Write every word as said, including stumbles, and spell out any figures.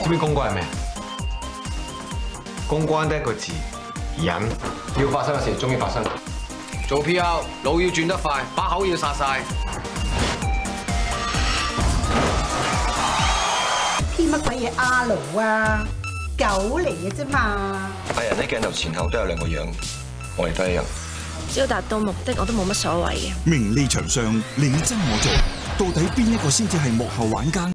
知唔知公關係咩？公關得一個字，忍。要發生嘅事終於發生。做 P R， 腦要轉得快，把口要殺晒。 P 乜鬼嘢 R 啊？狗嚟嘅啫嘛！ 藝人喺鏡頭前後都有兩個樣，我哋都一樣。 只要達到目的，我都冇乜所謂嘅。 名利場上你爭我做，到底邊一個先至係幕後玩家？